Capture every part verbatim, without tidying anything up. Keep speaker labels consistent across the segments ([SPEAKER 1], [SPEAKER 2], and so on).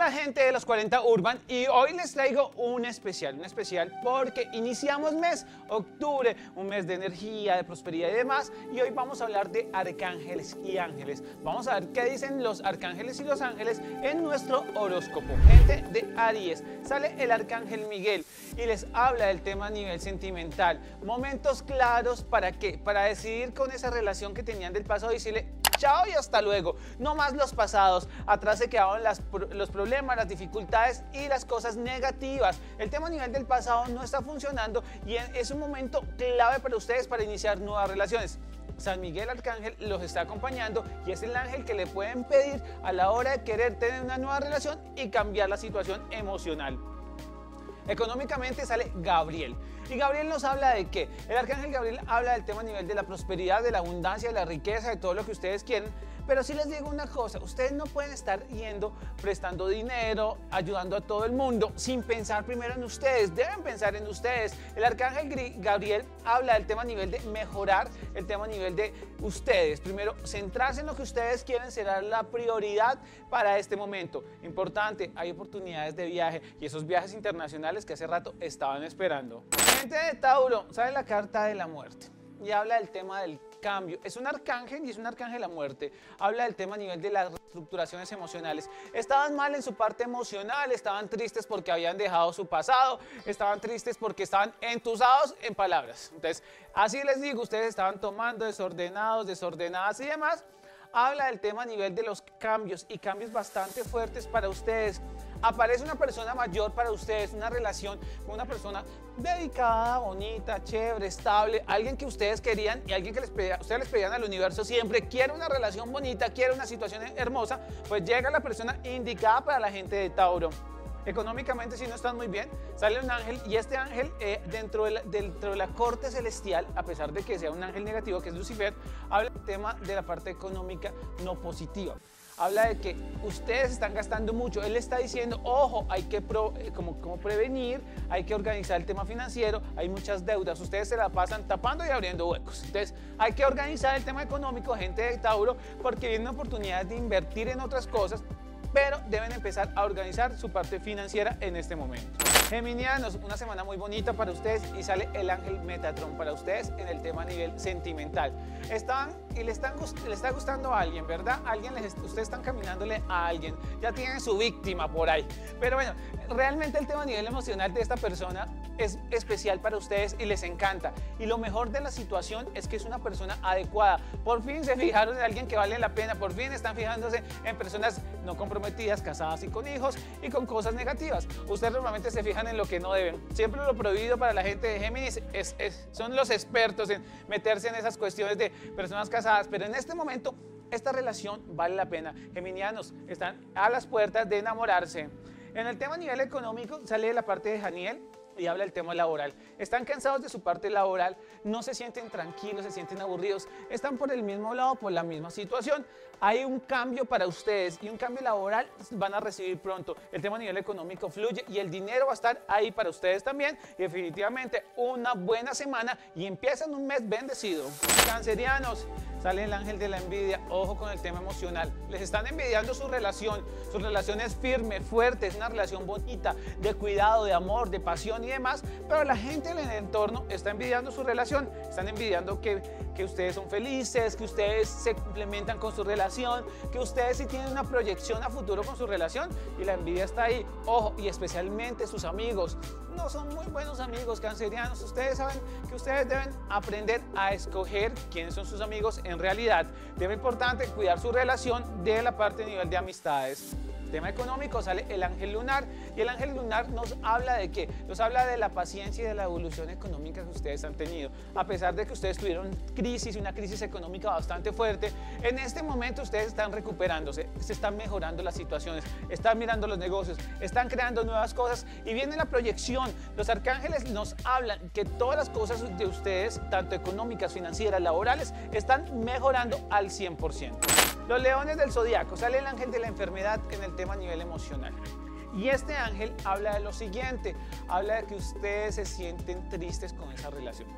[SPEAKER 1] Hola gente de los cuarenta Urban, y hoy les traigo un especial, un especial porque iniciamos mes, octubre, un mes de energía, de prosperidad y demás, y hoy vamos a hablar de arcángeles y ángeles. Vamos a ver qué dicen los arcángeles y los ángeles en nuestro horóscopo. Gente de Aries, sale el arcángel Miguel y les habla del tema a nivel sentimental. Momentos claros para qué, para decidir con esa relación que tenían del pasado y decirle chao y hasta luego, no más los pasados. Atrás se quedaron las, los problemas, las dificultades y las cosas negativas. El tema a nivel del pasado no está funcionando y es un momento clave para ustedes para iniciar nuevas relaciones. San Miguel Arcángel los está acompañando y es el ángel que le pueden pedir a la hora de querer tener una nueva relación y cambiar la situación emocional. Económicamente sale Gabriel. ¿Y Gabriel nos habla de qué? El arcángel Gabriel habla del tema a nivel de la prosperidad, de la abundancia, de la riqueza, de todo lo que ustedes quieren. Pero sí les digo una cosa, ustedes no pueden estar yendo, prestando dinero, ayudando a todo el mundo, sin pensar primero en ustedes. Deben pensar en ustedes. El arcángel Gabriel habla del tema a nivel de mejorar, el tema a nivel de ustedes. Primero, centrarse en lo que ustedes quieren será la prioridad para este momento. Importante, hay oportunidades de viaje y esos viajes internacionales que hace rato estaban esperando. Gente de Tauro, sale la carta de la muerte y habla del tema del cambio. Es un arcángel y es un arcángel de la muerte. Habla del tema a nivel de las reestructuraciones emocionales. Estaban mal en su parte emocional, estaban tristes porque habían dejado su pasado, estaban tristes porque estaban entusados en palabras. Entonces, así les digo, ustedes estaban tomando desordenados, desordenadas y demás. Habla del tema a nivel de los cambios y cambios bastante fuertes para ustedes. Aparece una persona mayor para ustedes, una relación con una persona dedicada, bonita, chévere, estable, alguien que ustedes querían y alguien que les pedía, ustedes les pedían al universo siempre, quiere una relación bonita, quiere una situación hermosa, pues llega la persona indicada para la gente de Tauro. Económicamente, si no están muy bien, sale un ángel y este ángel eh, dentro, de la, dentro de la corte celestial, a pesar de que sea un ángel negativo que es Lucifer, habla del tema de la parte económica no positiva. Habla de que ustedes están gastando mucho. Él está diciendo, ojo, hay que pro, eh, como, como prevenir, hay que organizar el tema financiero, hay muchas deudas, ustedes se la pasan tapando y abriendo huecos. Entonces, hay que organizar el tema económico, gente de Tauro, porque viene una oportunidad de invertir en otras cosas, pero deben empezar a organizar su parte financiera en este momento. Geminianos, una semana muy bonita para ustedes y sale el ángel Metatron para ustedes en el tema a nivel sentimental. Están y le, están, le está gustando a alguien, ¿verdad? Alguien les, ustedes están caminándole a alguien, ya tienen su víctima por ahí. Pero bueno, realmente el tema a nivel emocional de esta persona es especial para ustedes y les encanta. Y lo mejor de la situación es que es una persona adecuada. Por fin se fijaron en alguien que vale la pena, por fin están fijándose en personas no comprometidas, casadas y con hijos y con cosas negativas. Ustedes normalmente se fijan en lo que no deben. Siempre lo prohibido para la gente de Géminis es, es, son los expertos en meterse en esas cuestiones de personas casadas, pero en este momento esta relación vale la pena. Geminianos están a las puertas de enamorarse. En el tema a nivel económico sale la parte de Janiel y habla del tema laboral. Están cansados de su parte laboral, no se sienten tranquilos, se sienten aburridos, están por el mismo lado, por la misma situación. Hay un cambio para ustedes y un cambio laboral van a recibir pronto. El tema a nivel económico fluye y el dinero va a estar ahí para ustedes también. Y definitivamente una buena semana y empiezan un mes bendecido. Cancerianos, sale el ángel de la envidia. Ojo con el tema emocional. Les están envidiando su relación. Su relación es firme, fuerte, es una relación bonita, de cuidado, de amor, de pasión y demás. Pero la gente en el entorno está envidiando su relación. Están envidiando que, que ustedes son felices, que ustedes se complementan con su relación, que ustedes sí tienen una proyección a futuro con su relación y la envidia está ahí. Ojo, y especialmente sus amigos. No son muy buenos amigos cancerianos. Ustedes saben que ustedes deben aprender a escoger quiénes son sus amigos en realidad. Tema importante, cuidar su relación de la parte a nivel de amistades. Tema económico, sale el ángel lunar y el ángel lunar nos habla de qué, nos habla de la paciencia y de la evolución económica que ustedes han tenido. A pesar de que ustedes tuvieron crisis, una crisis económica bastante fuerte, en este momento ustedes están recuperándose, se están mejorando las situaciones, están mirando los negocios, están creando nuevas cosas y viene la proyección. Los arcángeles nos hablan que todas las cosas de ustedes, tanto económicas, financieras, laborales, están mejorando al cien por ciento. Los leones del zodiaco, sale el ángel de la enfermedad en el tema a nivel emocional. Y este ángel habla de lo siguiente, habla de que ustedes se sienten tristes con esa relación.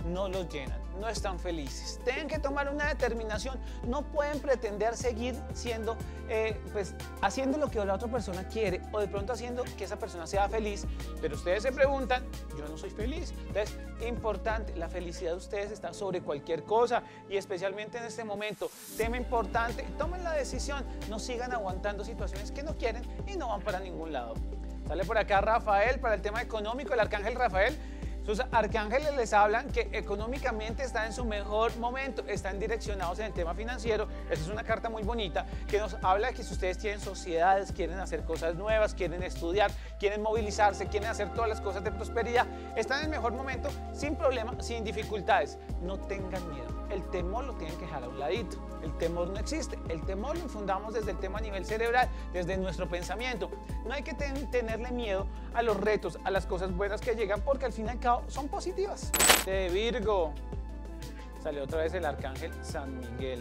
[SPEAKER 1] no los llenan, no están felices. Tienen que tomar una determinación, no pueden pretender seguir siendo, eh, pues, haciendo lo que la otra persona quiere o de pronto haciendo que esa persona sea feliz, pero ustedes se preguntan, yo no soy feliz. Entonces, importante, la felicidad de ustedes está sobre cualquier cosa y especialmente en este momento, tema importante, tomen la decisión, no sigan aguantando situaciones que no quieren y no van para ningún lado. Sale por acá Rafael para el tema económico, el arcángel Rafael. Sus arcángeles les hablan que económicamente están en su mejor momento, están direccionados en el tema financiero. Esa es una carta muy bonita que nos habla de que si ustedes tienen sociedades, quieren hacer cosas nuevas, quieren estudiar, quieren movilizarse, quieren hacer todas las cosas de prosperidad, están en el mejor momento sin problema, sin dificultades. No tengan miedo, el temor lo tienen que dejar a un ladito. El temor no existe, el temor lo infundamos desde el tema a nivel cerebral, desde nuestro pensamiento. No hay que ten, tenerle miedo a los retos, a las cosas buenas que llegan, porque al fin y al cabo son positivas. De Virgo, salió otra vez el arcángel San Miguel.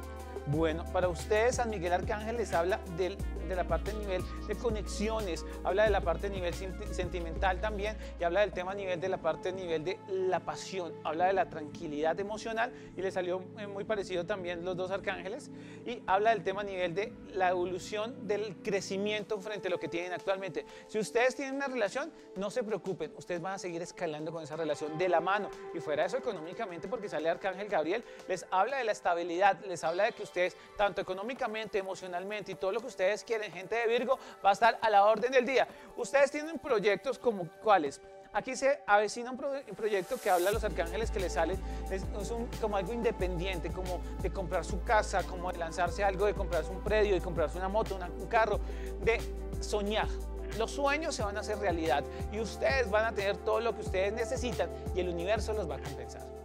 [SPEAKER 1] Bueno, para ustedes San Miguel Arcángel les habla del, de la parte a nivel de conexiones, habla de la parte a nivel sentimental también y habla del tema a nivel de la parte a nivel de la pasión, habla de la tranquilidad emocional y le salió muy parecido también los dos arcángeles y habla del tema a nivel de la evolución del crecimiento frente a lo que tienen actualmente. Si ustedes tienen una relación, no se preocupen, ustedes van a seguir escalando con esa relación de la mano y fuera de eso económicamente porque sale Arcángel Gabriel, les habla de la estabilidad, les habla de que ustedes tanto económicamente, emocionalmente y todo lo que ustedes quieren, gente de Virgo, va a estar a la orden del día. Ustedes tienen proyectos como ¿cuáles? Aquí se avecina un, pro un proyecto que habla de los arcángeles que les salen, es, es un, como algo independiente, como de comprar su casa, como de lanzarse algo, de comprarse un predio, de comprarse una moto, una, un carro, de soñar. Los sueños se van a hacer realidad y ustedes van a tener todo lo que ustedes necesitan y el universo los va a compensar.